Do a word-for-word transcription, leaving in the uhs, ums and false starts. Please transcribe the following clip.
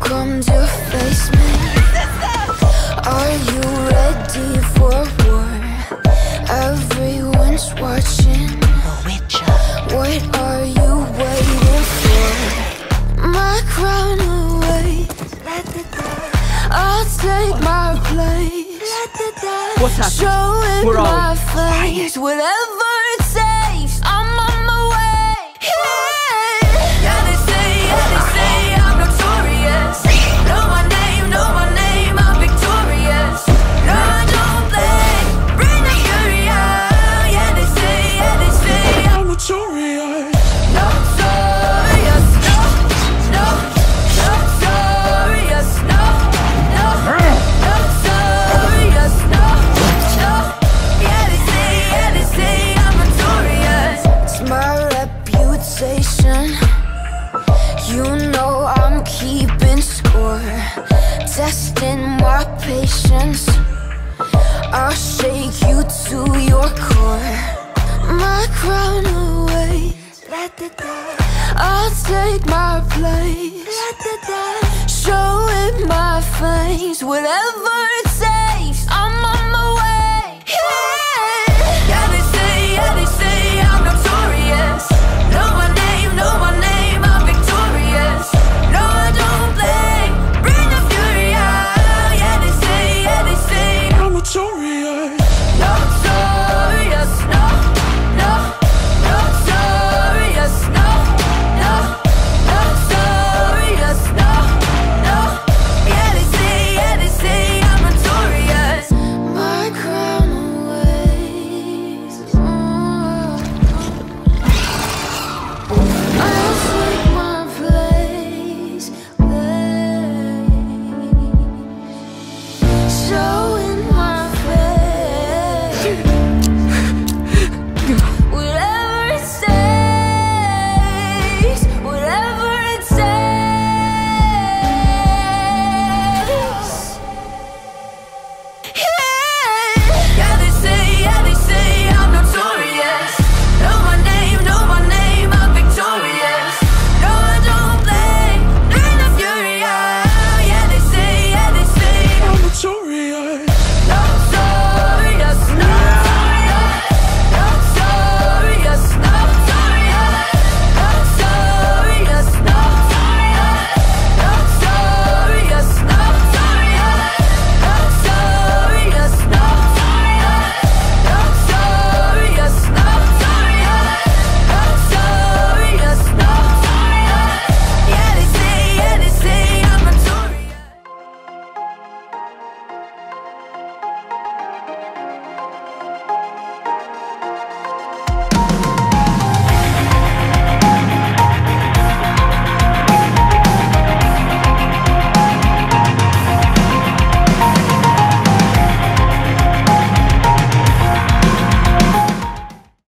come to face me. Are you ready for war? Everyone's watching. What are you waiting for? My crown away. I'll take my place. What's happening? Showing Where are my we? face. Whatever it takes, I'm on my way. Yeah, yeah they say, yeah they say I'm notorious. Know my name, know my name, I'm victorious. No, I don't play, bring the fury out. Yeah they say, yeah they say I'm notorious. Notorious, no, no, notorious, no, no, notorious, no, no. Yeah they say, yeah they say I'm notorious. It's my reputation. You know I'm keeping score, testing my patience. I'll shake you to your core. My crown away, I'll take my place. Show it my face, whatever it